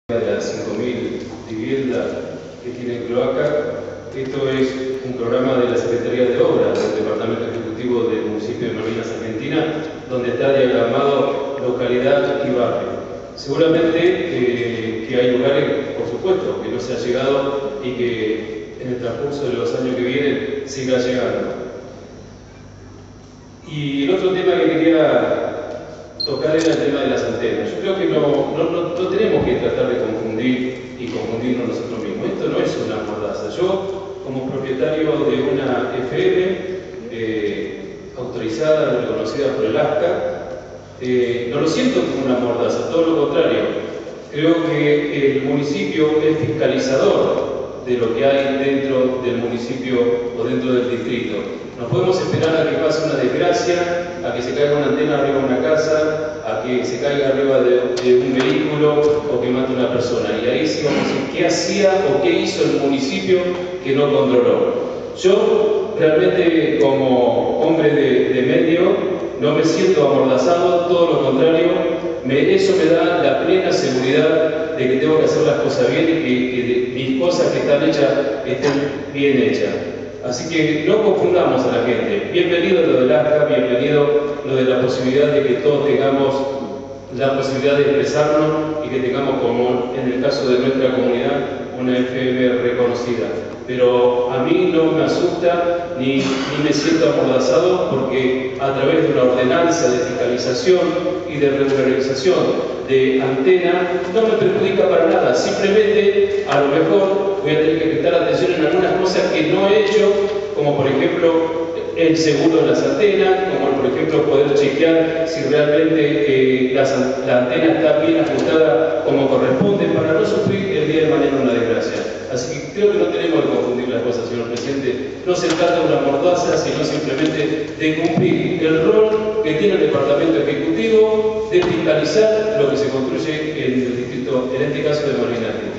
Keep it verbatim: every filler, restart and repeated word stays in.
de las cinco mil viviendas que tienen cloaca. Esto es un programa de la Secretaría de Obras del Departamento Ejecutivo del municipio de Malvinas, Argentina, donde está diagramado localidad y barrio. Seguramente eh, que hay lugares, por supuesto, que no se ha llegado y que en el transcurso de los años que vienen siga llegando. Y el otro tema que quería tocar era el tema de las antenas. Yo creo que no, no, no, no tenemos que tratar de confundir y confundirnos nosotros mismos. Esto no es una mordaza. Yo, como propietario de una F M eh, autorizada, reconocida por el ASCA, eh, no lo siento como una mordaza, todo lo contrario. Creo que el municipio es fiscalizador de lo que hay dentro del municipio o dentro del distrito. No podemos esperar a que pase una desgracia, a que se caiga una antena arriba de una casa, a que se caiga arriba de, de un vehículo o que mate a una persona. Y ahí sí vamos a decir qué hacía o qué hizo el municipio que no controló. Yo realmente, como hombre de, de medio, no me siento amordazado, todo lo contrario, me, eso me da la plena seguridad de que tengo que hacer las cosas bien y que, que de, mis cosas que están hechas estén bien hechas. Así que no confundamos a la gente. Bienvenido lo del ASCA, bienvenido lo de la posibilidad de que todos tengamos la posibilidad de expresarnos y que tengamos, como en el caso de nuestra comunidad, una F M reconocida. Pero a mí no me asusta ni, ni me siento amordazado, porque a través de una ordenanza de fiscalización y de regularización de antena no me perjudica para nada. Simplemente, a lo mejor voy a tener que prestar atención en algunas cosas que no he hecho, como por ejemplo el seguro de las antenas, como por ejemplo poder chequear si realmente eh, las, la antena está bien ajustada como corresponde, para no sufrir el día de mañana una desgracia. Así que creo que no tenemos que confundir las cosas, señor presidente. No se trata de una mordaza, sino simplemente de cumplir el rol que tiene el Departamento Ejecutivo de fiscalizar lo que se construye en el distrito, en este caso de Malvinas.